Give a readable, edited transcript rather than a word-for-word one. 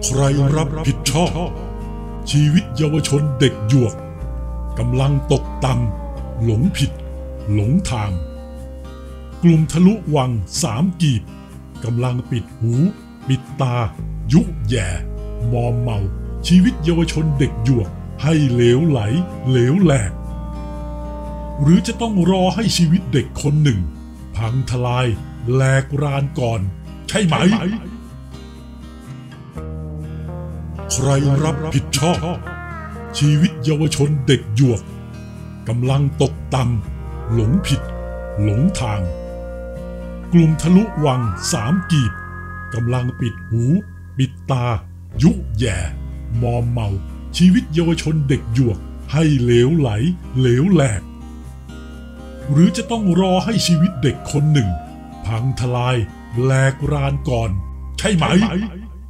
ใครรับผิดชอบชีวิตเยาวชนเด็กหยวกกำลังตกต่ำหลงผิดหลงทางกลุ่มทะลุวังสามกีบกำลังปิดหูปิดตายุแย่มอมเมาชีวิตเยาวชนเด็กหยวกให้เหลวไหลเหลวแหลกหรือจะต้องรอให้ชีวิตเด็กคนหนึ่งพังทลายแหลกรานก่อนใช่ไหมใครรับผิดชอบชีวิตเยาวชนเด็กหยวกกำลังตกต่ำหลงผิดหลงทางกลุ่มทะลุวังสามกีบกำลังปิดหูปิดตายุแย่มอมเมาชีวิตเยาวชนเด็กหยวกให้เหลวไหลเหลวแหลกหรือจะต้องรอให้ชีวิตเด็กคนหนึ่งพังทลายแหลกรานก่อนใช่ไหม